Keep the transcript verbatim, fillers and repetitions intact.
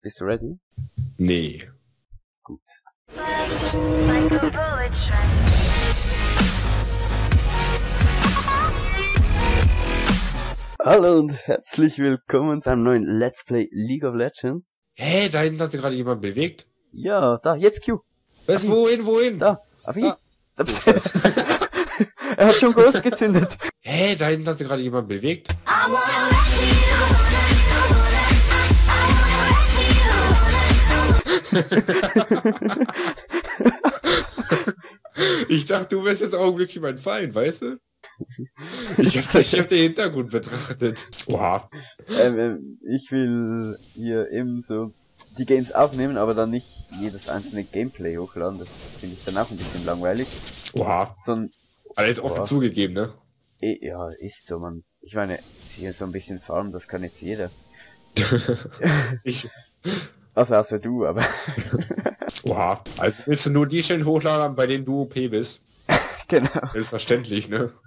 Bist du ready? Nee. Gut. Hallo und herzlich willkommen zu einem neuen Let's Play League of Legends. Hä, da hinten hat sich gerade jemand bewegt. Ja, da, jetzt Q. Was, wohin, wohin? Da, Avi. Da. Da. Er hat schon groß gezündet. Hä, da hinten hat sich gerade jemand bewegt. Ich dachte, du wärst jetzt augenblicklich mein Feind, weißt du? Ich hab, ich hab den Hintergrund betrachtet. Oha. Ähm, ähm, ich will hier eben so die Games aufnehmen, aber dann nicht jedes einzelne Gameplay hochladen. Das finde ich dann auch ein bisschen langweilig. Oha. Sondern, Alles offen Oha. zugegeben, ne? eh, ja, ist so, man. Ich meine, hier so ein bisschen farmen, das kann jetzt jeder. Ich. Also außer du, aber. Oha. Also willst du nur die Stellen hochladen, bei denen du O P bist? Genau. Selbstverständlich, ne?